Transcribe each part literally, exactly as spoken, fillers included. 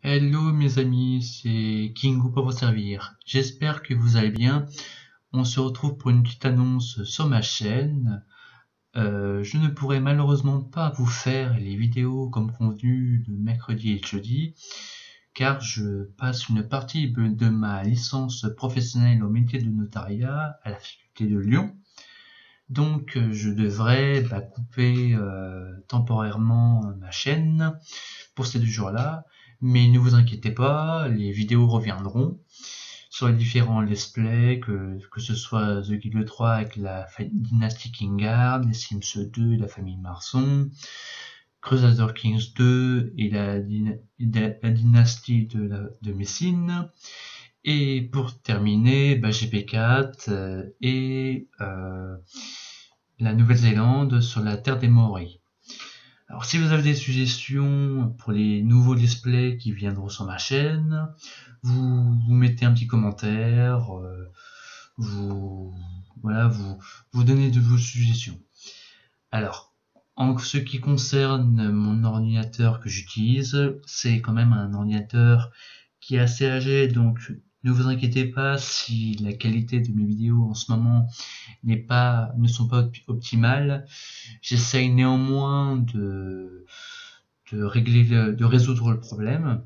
Hello mes amis, c'est Kingo pour vous servir. J'espère que vous allez bien. On se retrouve pour une petite annonce sur ma chaîne. Euh, je ne pourrai malheureusement pas vous faire les vidéos comme convenu de mercredi et jeudi, car je passe une partie de ma licence professionnelle au métier de notariat à la faculté de Lyon. Donc je devrais bah, couper euh, temporairement ma chaîne pour ces deux jours-là, mais ne vous inquiétez pas, les vidéos reviendront sur les différents let's play, que, que ce soit The Guild trois avec la dynastie Kingard, les Sims deux et la famille Marson, Crusader Kings deux et la, la dynastie de, la, de Messine, et pour terminer, bah, G P quatre euh, et euh, la Nouvelle-Zélande sur la terre des Maoris. Alors si vous avez des suggestions pour les nouveaux displays qui viendront sur ma chaîne, vous, vous mettez un petit commentaire, euh, vous voilà, vous, vous donnez de vos suggestions. Alors, en ce qui concerne mon ordinateur que j'utilise, c'est quand même un ordinateur qui est assez âgé, donc ne vous inquiétez pas si la qualité de mes vidéos en ce moment n'est pas, ne sont pas optimales. J'essaye néanmoins de, de régler, de résoudre le problème.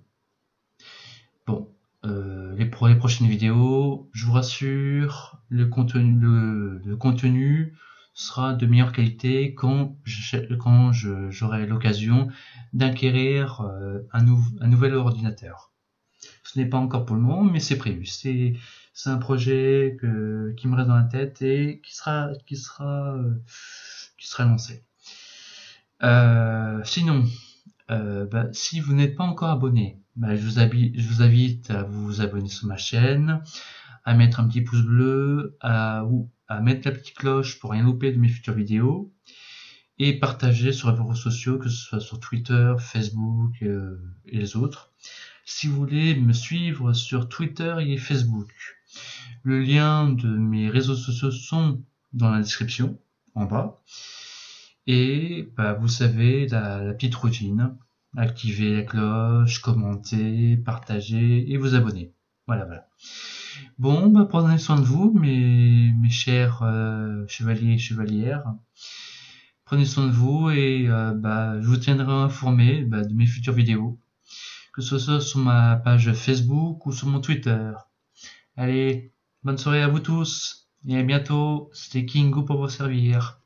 Bon, euh, les, pour les prochaines vidéos, je vous rassure, le contenu, le, le contenu sera de meilleure qualité quand je, quand je, j'aurai l'occasion d'acquérir euh, un, nou, un nouvel ordinateur. Ce n'est pas encore pour le moment, mais c'est prévu. C'est, c'est un projet que, qui me reste dans la tête et qui sera, qui sera, euh, qui sera lancé. Euh, sinon, euh, bah, si vous n'êtes pas encore abonné, bah, je, vous invite, je vous invite à vous abonner sur ma chaîne, à mettre un petit pouce bleu, à, ou à mettre la petite cloche pour rien louper de mes futures vidéos, et partager sur les réseaux sociaux, que ce soit sur Twitter, Facebook euh, et les autres. Si vous voulez me suivre sur Twitter et Facebook, le lien de mes réseaux sociaux sont dans la description, en bas. Et bah, vous savez, la, la petite routine, activer la cloche, commenter, partager et vous abonner. Voilà, voilà. Bon, bah, prenez soin de vous, mes, mes chers euh, chevaliers et chevalières. Prenez soin de vous et euh, bah, je vous tiendrai informé bah, de mes futures vidéos, que ce soit sur ma page Facebook ou sur mon Twitter. Allez, bonne soirée à vous tous et à bientôt. C'était Kingo pour vous servir.